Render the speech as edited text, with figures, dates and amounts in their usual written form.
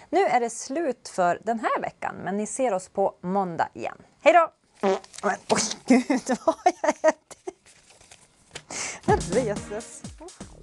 Nu är det slut för den här veckan, men ni ser oss på måndag igen. Hej då! Men, oj gud, vad har jag ätit? Herrejösses.